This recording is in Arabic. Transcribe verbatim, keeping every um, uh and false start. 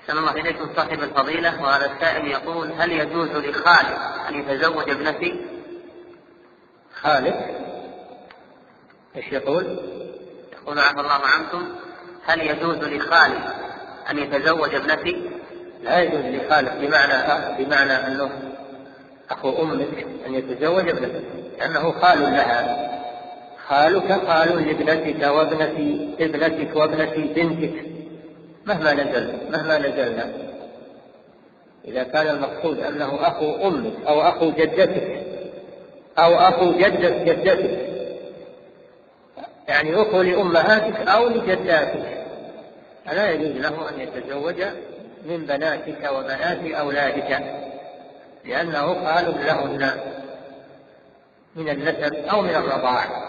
أحسن الله إليكم صاحب الفضيلة. وهذا السائل يقول: هل يجوز لخالي أن يتزوج ابنتي؟ خالك ايش يقول؟ يقول: عفى الله عنكم، هل يجوز لخالي أن يتزوج ابنتي؟ لا يجوز لخالك بمعنى بمعنى أنه أخو أمك أن يتزوج ابنتك، لأنه خال لها. خالك خال لابنتك وابنة ابنتك وابنة بنتك مهما نزل مهما نزلنا. إذا كان المقصود أنه أخو أمك أو أخو جدتك أو أخو جدة جدتك، يعني أخو لأمهاتك أو لجداتك، فلا يجوز له أن يتزوج من بناتك وبنات أولادك، لأنه خال لهن من النسب أو من الرضاعة.